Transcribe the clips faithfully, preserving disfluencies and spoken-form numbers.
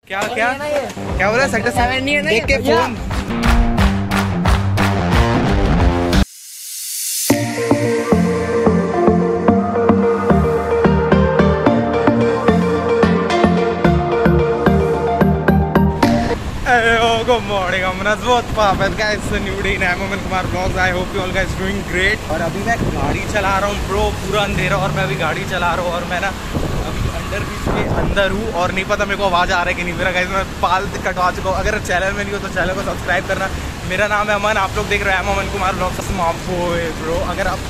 क्या क्या क्या बोला सेक्टर सेवन नहीं है ना, देख के phone. Good morning, guys, new day, I am Aman Kumar vlogs. I hope you all guys doing great. और अभी मैं गाड़ी चला रहा हूँ ब्रो, पूरा अंधेरा और मैं अभी गाड़ी चला रहा हूँ और मैं ना अभी अंडर ब्रिज के अंदर हूँ और नहीं पता मेरे को आवाज़ आ रहा है कि नहीं। मेरा गाइस मैं बाल कटवा चुका हूँ। अगर चैनल में नहीं हो तो चैनल को सब्सक्राइब करना। मेरा नाम है अमन, आप लोग देख रहे हैं अमन कुमार ब्लॉग्स। ब्रो अगर आप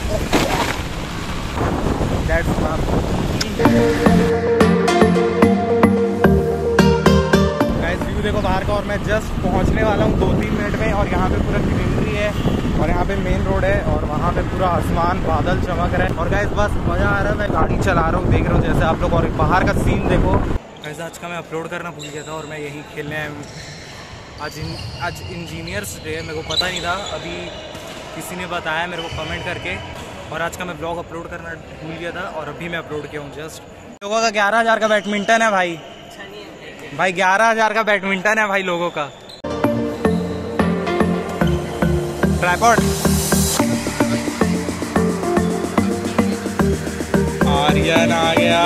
व्यू देखो बाहर का, और मैं जस्ट पहुंचने वाला हूं दो तीन मिनट में। और यहाँ पे पूरा ग्रीनरी है और यहाँ पे मेन रोड है और वहाँ पे पूरा आसमान बादल चमक रहा है। और गाइस बस मज़ा आ रहा है, मैं गाड़ी चला रहा हूँ, देख रहा हूँ जैसे आप लोग। और बाहर का सीन देखो गाइस। आज का मैं अपलोड करना भूल गया था और मैं यहीं खेलने आया हूँ। आज इन, आज इंजीनियर्स डे है, मेरे को पता नहीं था, अभी किसी ने बताया मेरे को कमेंट करके। और आज का मैं ब्लॉग अपलोड करना भूल गया था और अभी मैं अपलोड किया हूँ जस्ट। लोगों का ग्यारह हज़ार का बैडमिंटन है भाई, भाई ग्यारह हजार का बैडमिंटन है भाई लोगों का। ट्राइपॉड आर्यन आ गया।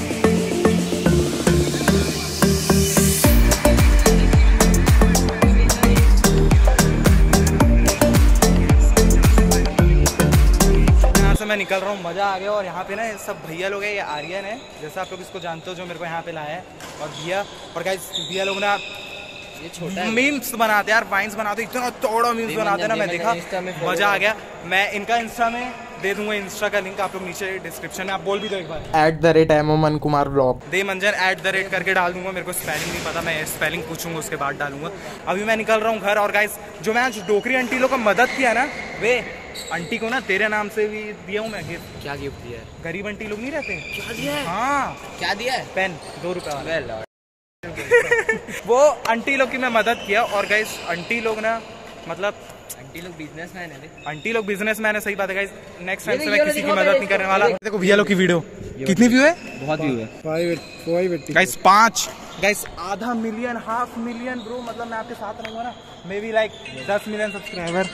यहाँ से मैं निकल रहा हूँ, मजा आ गया। और यहाँ पे ना सब भैया लोग हैं, ये आर्यन है जैसा आप लोग इसको जानते हो, जो मेरे को यहाँ पे लाया है। और भैया और गाइस भैया लोग ना ये छोटा मीम्स बनाते हैं यार, वाइन्स बनाते, इतना चौड़ा मीम्स बनाते हैं ना, मैं देखा मजा आ गया। मैं इनका इंस्टा में दे दूंगा, इंस्टा का लिंक आप लोग नीचे डिस्क्रिप्शन में, आप बोल भी दो एक बार, at the rate I'm Aman Kumar vlog दे मंजन एट द रेट करके डाल दूंगा। मेरे को स्पेलिंग नहीं पता, मैं स्पेलिंग पूछूंगा उसके बाद डालूंगा। अभी मैं निकल रहा हूँ घर। और गाइस जो मैं आज डोकरी आंटी लोग का मदद किया ना, वे आंटी को ना तेरे नाम से भी दिया हूँ मैं गिफ्ट। क्या गिफ्ट दिया है? गरीब आंटी लोग नहीं रहते, क्या दिया है? हाँ क्या दिया है? पेन दो रुपए वो आंटी लोग की मैं मदद किया। और गाइस आंटी लोग ना मतलब आंटी लोग बिजनेसमैन है, आंटी लोग बिजनेसमैन है, सही बात है गाइस। नेक्स्ट टाइम से मैं किसी की मदद नहीं करने वाला। देखो भैया लोग की वीडियो कितनी व्यू है? बहुत व्यू है गाइस, पाँच गाइस, आधा मिलियन, हाफ मिलियन ब्रो। मतलब मैं आपके साथ रहूंगा ना, मे बी लाइक दस मिलियन सब्सक्राइबर।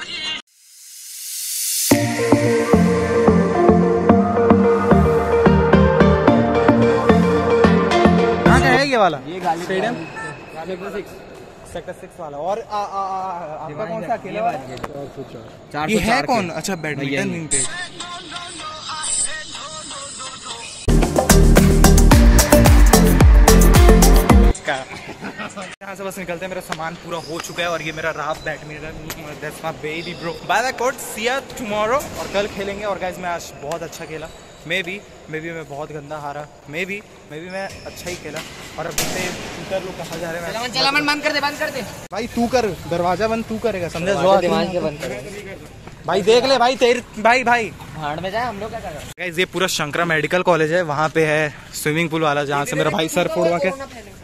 ये वाला ये स्टेडियम सेक्टर सिक्स वाला। और आ, आ, आ, आपका कौन सा अकेले वाला? ये है कौन? अच्छा बैडमिंटन रिंग पे। यहाँ से बस निकलते हैं, मेरा सामान पूरा हो चुका है। और ये मेरा रहा badminton, that's my baby bro. By the code, see you tomorrow. और कल खेलेंगे। और गाइस मैं आज बहुत अच्छा खेला, मे बी मे बी मैं बहुत गंदा हारा, मे बी मे बी मैं अच्छा ही खेला। और अब से शूटर लोग कहाँ जा रहे हैं? चला मन बंद कर दे, बंद कर दे भाई, तू कर दरवाजा बंद, तू करेगा समझा? जो दिमाग से बंद कर भाई, देख ले भाई तेरे भाई भाई भाड़ में जाए, हम लोग क्या कर रहे हैं? गाइस ये पूरा शंकरा मेडिकल कॉलेज है, वहाँ पे है स्विमिंग पूल वाला, जहाँ से मेरा भाई सर फोड़वा के।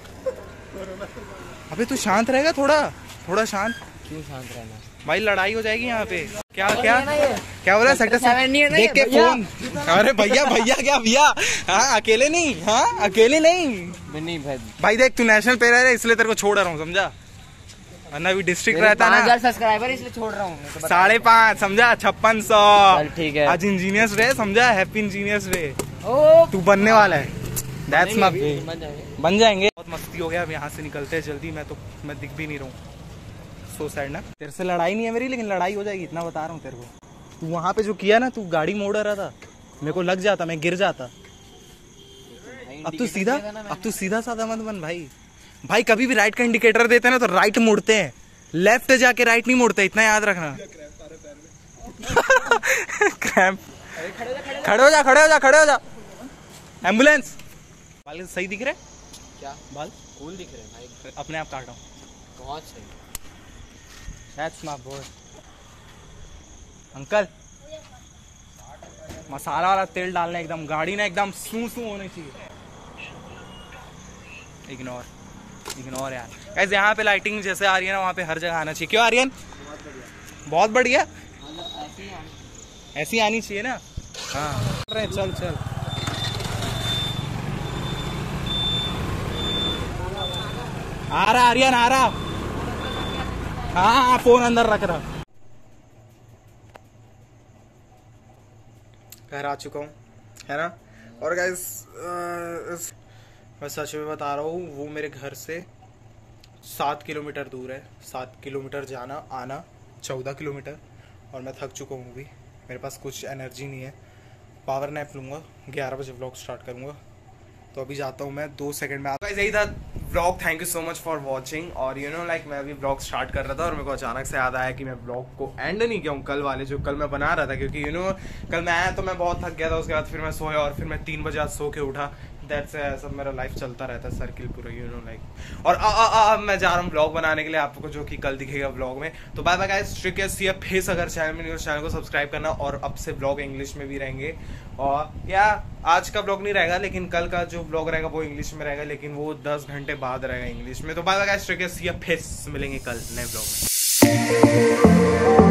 अबे तू शांत रहेगा, थोड़ा थोड़ा शांत। क्यों शांत रहना भाई? लड़ाई हो जाएगी यहाँ पे। क्या क्या क्या बोला? सेक्टर सेवन नहीं है ना, देख के फोन। अरे भैया भैया क्या भैया? हाँ अकेले नहीं, हाँ अकेले नहीं नहीं भाई। भाई देख तू नेशनल प्लेयर है इसलिए तेरे को छोड़ रहा हूँ, समझा? वरना भी डिस्ट्रिक्ट रहता ना, सब्सक्राइबर इसलिए छोड़ रहा हूँ। साढ़े पाँच समझा, छप्पन सौ। ठीक है, आज इंजीनियर्स डे समझा, हैप्पी इंजीनियर्स डे। तू बनने वाला है, दैट्स माय, बन जाएंगे। बहुत मस्ती हो गया, अब यहाँ से निकलते हैं जल्दी। मैं तो मैं दिख भी नहीं रहा हूँ, सो सैड ना। तेरे से लड़ाई नहीं है मेरी, लेकिन लड़ाई हो जाएगी, इतना बता रहा हूँ तेरे को। तू वहाँ पे जो किया ना, तू गाड़ी मोड़ रहा था, मेरे को लग जाता, मैं गिर जाता। अब तू सीधा अब तू सीधा साधा मत बन भाई। भाई कभी भी राइट का इंडिकेटर देते ना तो राइट मुड़ते हैं, लेफ्ट जाके राइट नहीं मुड़ते, इतना याद रखना। क्रैम्प। खड़े हो जा, खड़े हो जा, खड़े हो जा। एम्बुलेंस। बाल सही दिख रहे? क्या बाल? कूल दिख रहे भाई, अपने आप काटा हूँ। बहुत सही। That's my boy. अंकल मसाला वाला तेल डालना, एकदम गाड़ी ना एकदम सू सू होनी चाहिए। इग्नोर इग्नोर यार। गाइस यहाँ पे लाइटिंग जैसे आ रही है ना, वहाँ पे हर जगह आना चाहिए। क्यों आर्यन? बहुत बढ़िया, ऐसी आनी चाहिए ना। हाँ चल चल आ रहा आर्यन आ रहा। हाँ हाँ फोन अंदर रख रहा। घर आ चुका हूँ है ना। और गाइस मैं सच में बता रहा हूँ, वो मेरे घर से सात किलोमीटर दूर है। सात किलोमीटर जाना आना चौदह किलोमीटर। और मैं थक चुका हूँ भी, मेरे पास कुछ एनर्जी नहीं है। पावर नैप लूँगा, ग्यारह बजे व्लॉग स्टार्ट करूँगा। तो अभी जाता हूँ मैं, दो सेकंड में। गाइस यही था vlog. Thank you so much for watching. और यू नो लाइक मैं अभी व्लॉग स्टार्ट कर रहा था और मेरे को अचानक से याद आया कि मैं व्लॉग को एंड नहीं किया हूँ कल वाले जो कल मैं बना रहा था, क्योंकि यू नो कल मैं आया तो मैं बहुत थक गया था। उसके बाद फिर मैं सोया और फिर मैं तीन बजे आज सो के उठा। दैट्स सब मेरा लाइफ चलता रहता है सर्किल पूरा, यू नो लाइक। और आ, आ, आ, अब मैं जा रहा हूँ व्लॉग बनाने के लिए आपको, जो कि कल दिखेगा व्लॉग में। तो bye bye guys, take care, see you face. अगर चैनल में न्यूज़ चैनल को सब्सक्राइब करना। और अब से व्लॉग इंग्लिश में भी रहेंगे। और या आज का व्लॉग नहीं रहेगा, लेकिन कल का जो व्लॉग रहेगा वो इंग्लिश में रहेगा, लेकिन वो दस घंटे बाद रहेगा इंग्लिश में। तो bye bye guys, take care, see you face. मिलेंगे कल नए व्लॉग में।